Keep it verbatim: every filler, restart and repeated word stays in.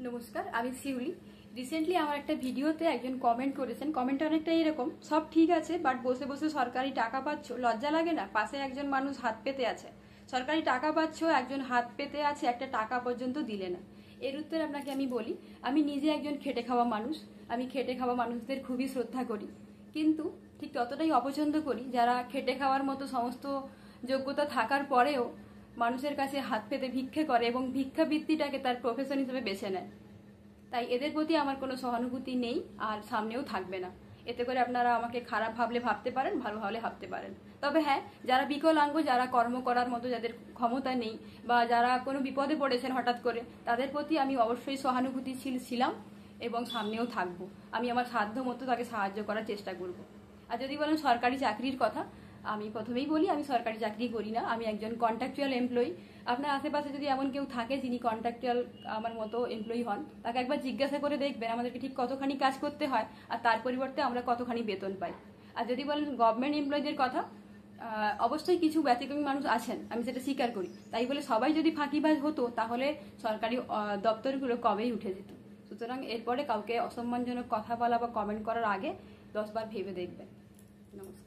নমস্কার, আমি শিউলি। রিসেন্টলি আমার একটা ভিডিওতে একজন কমেন্ট করেছেন। কমেন্টটা অনেকটা এরকম, সব ঠিক আছে বাট বসে বসে সরকারি টাকা পাচ্ছ, লজ্জা লাগে না? পাশে একজন মানুষ হাত পেতে আছে, সরকারি টাকা পাচ্ছ, একজন হাত পেতে আছে, একটা টাকা পর্যন্ত দিলে না। এর উত্তরে আপনাকে আমি বলি, আমি নিজে একজন খেটে খাওয়া মানুষ। আমি খেটে খাওয়া মানুষদের খুবই শ্রদ্ধা করি, কিন্তু ঠিক ততটাই অপছন্দ করি যারা খেটে খাওয়ার মতো সমস্ত যোগ্যতা থাকার পরেও মানুষের কাছে হাত পেতে ভিক্ষে করে এবং ভিক্ষাবৃত্তিটাকে তার প্রফেশন হিসেবে বেছে নেয়। তাই এদের প্রতি আমার কোনো সহানুভূতি নেই, আর সামনেও থাকবে না। এতে করে আপনারা আমাকে খারাপ ভাবলে ভাবতে পারেন, ভালো ভাবলে ভাবতে পারেন। তবে হ্যাঁ, যারা বিকলাঙ্গ, যারা কর্ম করার মতো যাদের ক্ষমতা নেই, বা যারা কোনো বিপদে পড়েছেন হঠাৎ করে, তাদের প্রতি আমি অবশ্যই সহানুভূতিশীল ছিলাম এবং সামনেও থাকবো। আমি আমার সাধ্য মতো তাকে সাহায্য করার চেষ্টা করব। আর যদি বলেন সরকারি চাকরির কথা, আমি প্রথমেই বলি আমি সরকারি চাকরি করি না, আমি একজন কন্ট্রাকচুয়াল এমপ্লয়ি। আপনার আশেপাশে যদি এমন কেউ থাকে যিনি কন্ট্রাকচুয়াল আমার মতো এমপ্লয়ি হন, তাকে একবার জিজ্ঞাসা করে দেখবেন আমাদেরকে ঠিক কতখানি কাজ করতে হয় আর তার পরিবর্তে আমরা কতখানি বেতন পাই। আর যদি বলেন গভর্নমেন্ট এমপ্লয়ীদের কথা, অবশ্যই কিছু ব্যতিক্রমী মানুষ আছেন, আমি সেটা স্বীকার করি। তাই বলে সবাই যদি ফাঁকিবাজ হতো তাহলে সরকারি দপ্তরগুলো কবেই উঠে যেত। সুতরাং এরপরে কাউকে অসম্মানজনক কথা বলা বা কমেন্ট করার আগে দশবার ভেবে দেখবেন। নমস্কার।